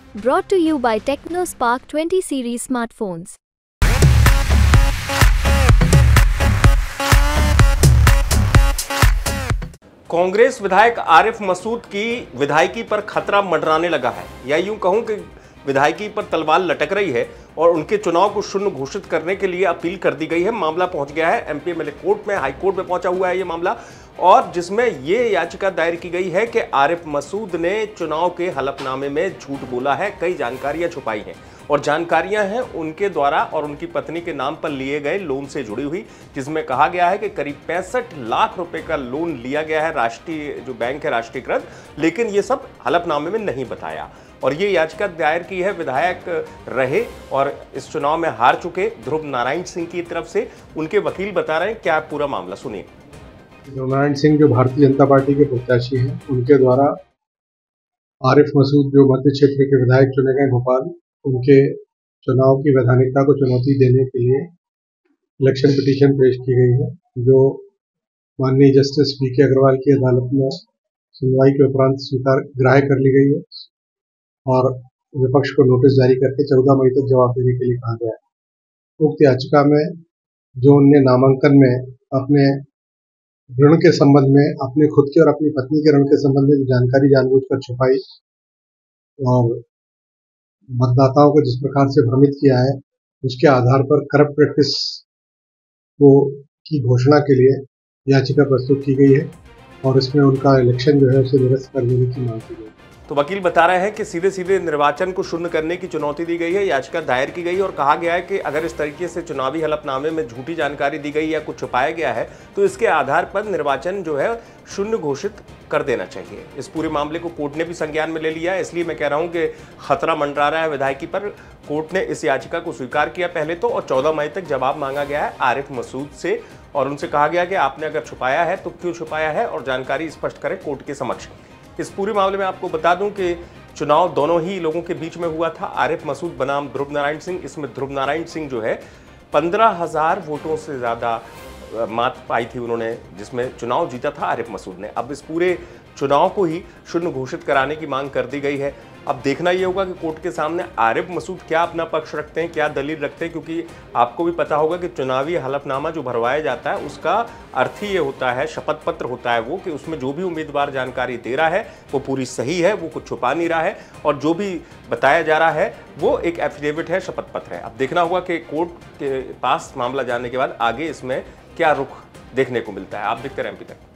Brought to you by TechnoSpark 20 series smartphones. Congress विधायक आरिफ मसूद की विधायकी पर खतरा मंडराने लगा है, या यूं कहूं कि विधायकी पर तलवार लटक रही है और उनके चुनाव को शून्य घोषित करने के लिए अपील कर दी गई है। मामला पहुंच गया है एमपीएमएलए कोर्ट में, हाई कोर्ट में पहुंचा हुआ है ये मामला, और जिसमें ये याचिका दायर की गई है कि आरिफ मसूद ने चुनाव के हलफनामे में झूठ बोला है, कई जानकारियां छुपाई हैं और जानकारियां हैं उनके द्वारा और उनकी पत्नी के नाम पर लिए गए लोन से जुड़ी हुई, जिसमें कहा गया है कि करीब 65 लाख रुपए का लोन लिया गया है राष्ट्रीय जो बैंक है राष्ट्रीयकृत, लेकिन ये सब हलफनामे में नहीं बताया। और ये याचिका दायर की है विधायक रहे और इस चुनाव में हार चुके ध्रुव नारायण सिंह की तरफ से। उनके वकील बता रहे हैं क्या पूरा मामला, सुनिए। ध्रुव नारायण सिंह जो भारतीय जनता पार्टी के प्रत्याशी हैं, उनके द्वारा आरिफ मसूद जो मध्य क्षेत्र के विधायक चुने गए भोपाल, उनके चुनाव की वैधानिकता को चुनौती देने के लिए इलेक्शन पिटीशन पेश की गई है, जो माननीय जस्टिस बीके अग्रवाल की अदालत में सुनवाई के उपरांत स्वीकार ग्राह्य कर ली गई है और विपक्ष को नोटिस जारी करके 14 मई तक जवाब देने के लिए कहा गया है। उक्त याचिका में जो उनने नामांकन में अपने ऋण के संबंध में, अपने खुद के और अपनी पत्नी के ऋण के संबंध में जो जानकारी जानबूझकर छुपाई और मतदाताओं को जिस प्रकार से भ्रमित किया है, उसके आधार पर करप्ट प्रैक्टिस की घोषणा के लिए याचिका प्रस्तुत की गई है और इसमें उनका इलेक्शन जो है उसे निरस्त कर देने की मांग की गई है। तो वकील बता रहे हैं कि सीधे सीधे निर्वाचन को शून्य करने की चुनौती दी गई है, याचिका दायर की गई और कहा गया है कि अगर इस तरीके से चुनावी हलफनामे में झूठी जानकारी दी गई या कुछ छुपाया गया है तो इसके आधार पर निर्वाचन जो है शून्य घोषित कर देना चाहिए। इस पूरे मामले को कोर्ट ने भी संज्ञान में ले लिया है, इसलिए मैं कह रहा हूं कि खतरा मंडरा रहा है विधायकी पर। कोर्ट ने इस याचिका को स्वीकार किया पहले तो, और 14 मई तक जवाब मांगा गया है आरिफ मसूद से और उनसे कहा गया कि आपने अगर छुपाया है तो क्यों छुपाया है और जानकारी स्पष्ट करें कोर्ट के समक्ष। इस पूरे मामले में आपको बता दूं कि चुनाव दोनों ही लोगों के बीच में हुआ था। आरिफ मसूद बनाम ध्रुव नारायण सिंह, इसमें ध्रुव नारायण सिंह जो है 15,000 वोटों से ज़्यादा मात पाई थी उन्होंने, जिसमें चुनाव जीता था आरिफ मसूद ने। अब इस पूरे चुनाव को ही शून्य घोषित कराने की मांग कर दी गई है। अब देखना ये होगा कि कोर्ट के सामने आरिफ मसूद क्या अपना पक्ष रखते हैं, क्या दलील रखते हैं, क्योंकि आपको भी पता होगा कि चुनावी हलफनामा जो भरवाया जाता है उसका अर्थ ही ये होता है, शपथ पत्र होता है वो, कि उसमें जो भी उम्मीदवार जानकारी दे रहा है वो पूरी सही है, वो कुछ छुपा नहीं रहा है और जो भी बताया जा रहा है वो एक एफिडेविट है, शपथ पत्र है। अब देखना होगा कि कोर्ट के पास मामला जाने के बाद आगे इसमें क्या रुख देखने को मिलता है। आप देखते रहें एमपी तक।